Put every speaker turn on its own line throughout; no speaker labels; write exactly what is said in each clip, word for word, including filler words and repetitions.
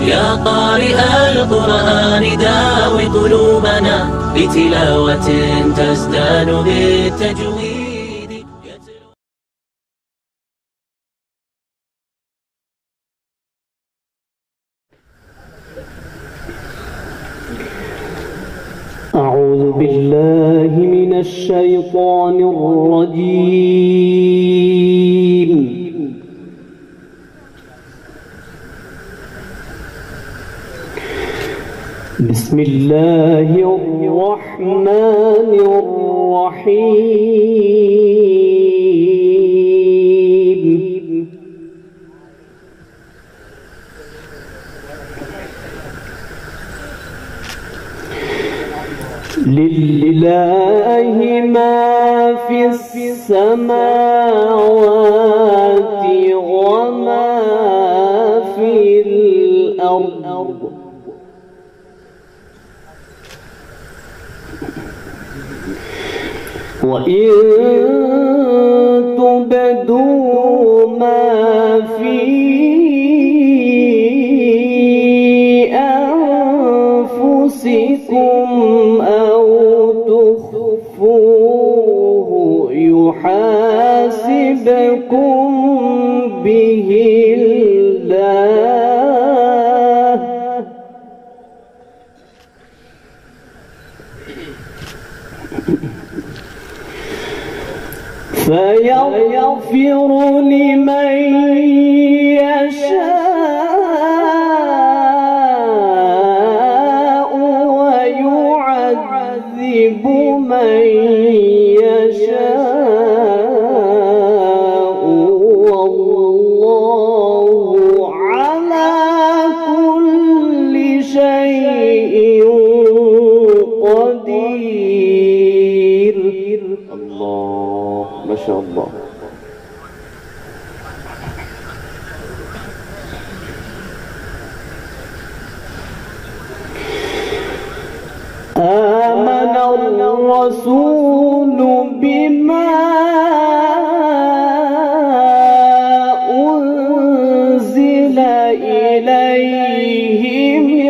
يا قارئ القرآن داوي قلوبنا بتلاوة تزدان بالتجويد.
أعوذ بالله من الشيطان الرجيم. بسم الله الرحمن الرحيم. لله ما في السماوات وما في الأرض. وإن تبدوا ما في أنفسكم أو تخفوه يحاسبكم به الله فيغفر لمن يشاء ويعذب من يشاء والله على كل شيء قدير. الله ما شاء الله. آمن الرسول بما أنزل إليه من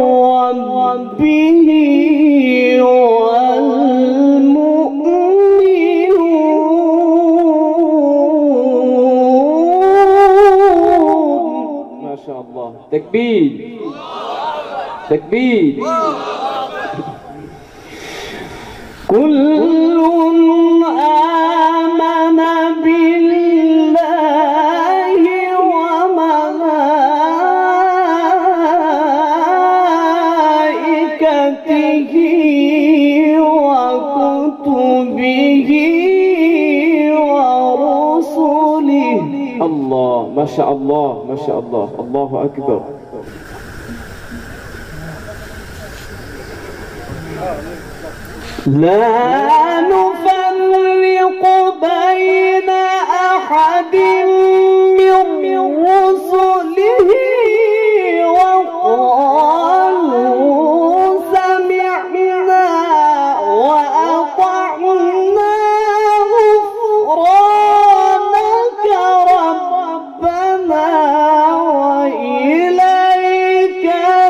ربه والمؤمنون. ما شاء الله. تكبير تكبير. كل آمن بالله وملائكته وكتبه ورسله. الله ما شاء الله ما شاء الله. الله أكبر. لا نفرق بين أحد من رسله وقالوا سمعنا وأطعنا غفرانك ربنا وإليك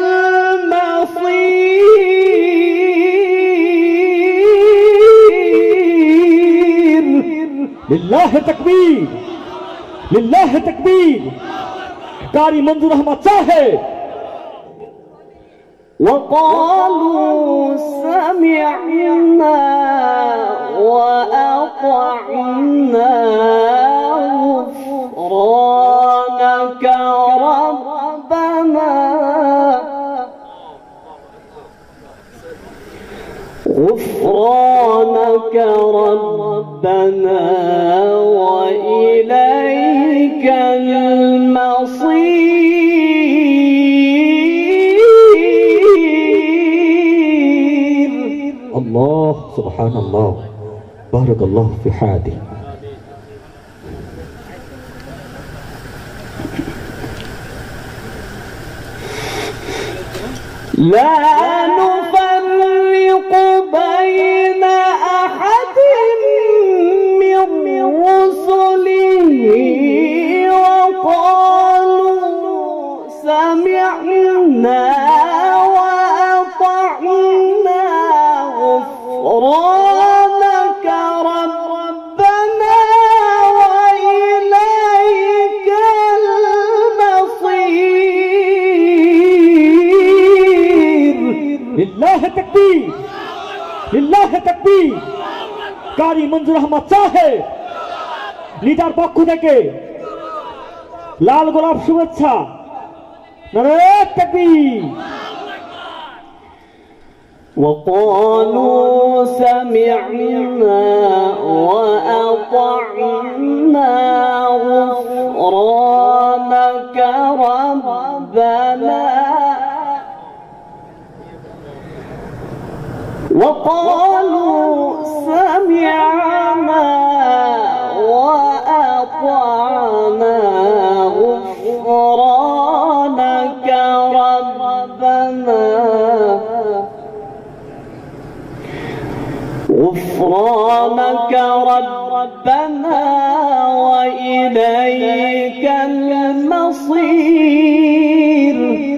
المصير.
لله تکبیر لله تکبیر. قاری منظور احمد صاحب.
وقالوا سمعنا وأطعنا غفرانك ربنا غفرانك ربنا وإليك المصير.
الله سبحان الله. بارك الله في حياتي.
لا نفرق بين أحد من رسله وقالوا سمعنا
লিল্লাহে তাকবীর। কারি মঞ্জুর আহমদ সাহেব লিডার পক্ষ থেকে লাল গোলাপ শুভেচ্ছা। নারে তাকবীর।
وقالوا سمعنا وأطعنا غفرانك ربنا وقالوا سمعنا وأطعنا غفرانك ربنا غفرانك ربنا وإليك المصير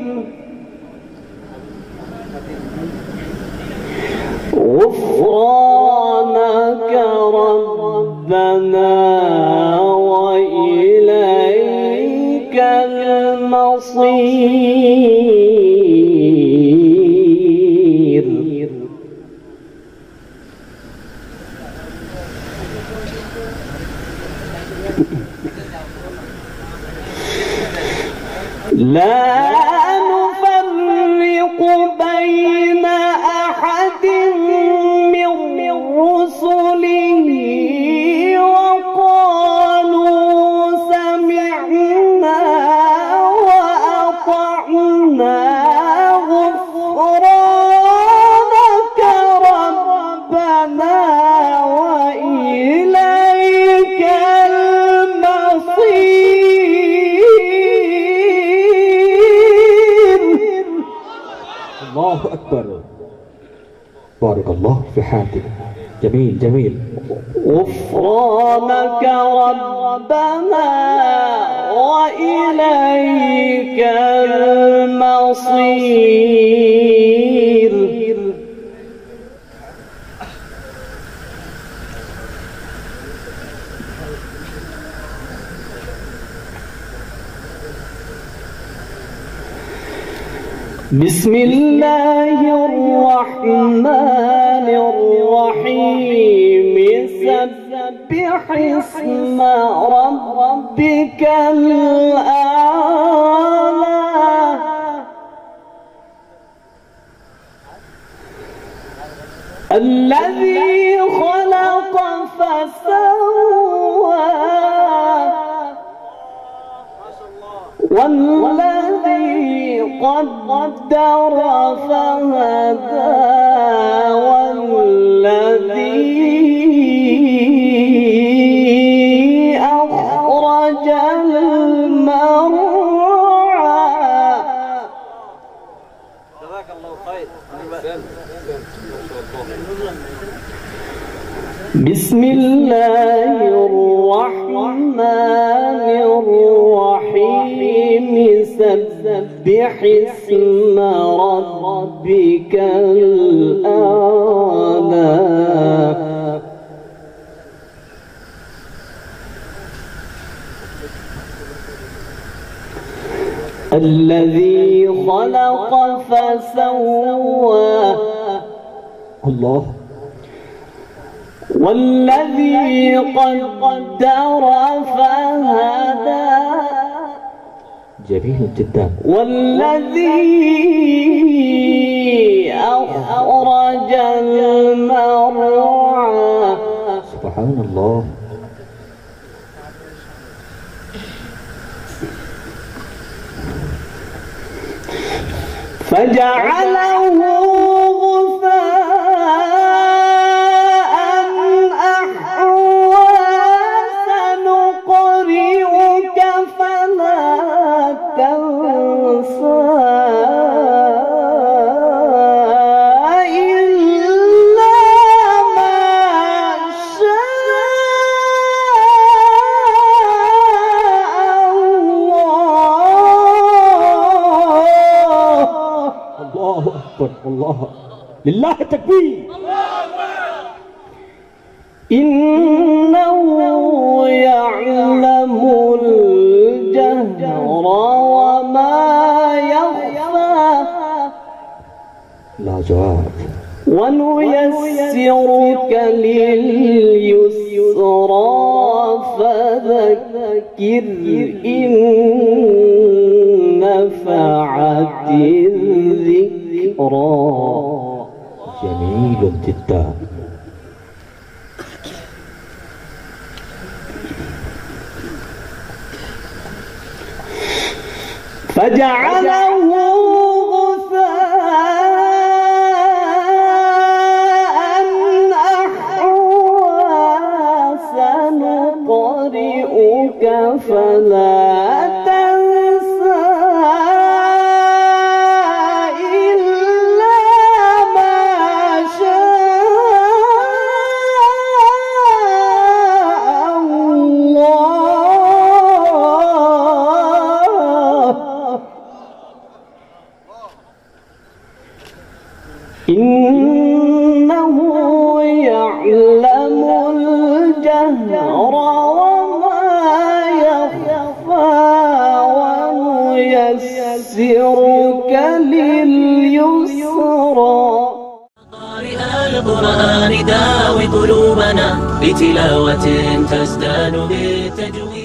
غفرانك ربنا وإليك المصير. لا نفرق بين أحد من رسله وقالوا سمعنا وأطعنا غفرانك ربنا وإليك المصير.
الله أكبر. بارك الله في حياتك. جميل جميل.
غفرانك ربنا وإليك المصير. بسم الله الرحمن الرحيم. سبح اسم ربك الأعلى الذي خلق فسوى والذي قدر فهدى والذي أخرج المرعى. جزاك الله خير. بسم الله الرحمن الرحيم. سبح اسم ربك الأعلى الذي خلق فسوى
الله
والذي قدر فهدى
جميل جدا
والذي أخرج المرعى.
سبحان الله.
فجعله غثاء أحوى. سنقرئك فلا تنسى إلا ما شاء الله.
الله أكبر. الله لله التكبير.
إنه يعلم الجهر وما يخفى.
لا جواب.
ونيسرك لليسرى فذكر إن نفعت الذكرى.
جميل جدا.
فجعله غثاء أحوى سنقرئك فلا تنسى إلا ما شاء الله إنه يعلم الجهر وما يخفى ونيسرك لليسرى.
قارئ القرآن داوي قلوبنا بتلاوة تزداد بالتجويد.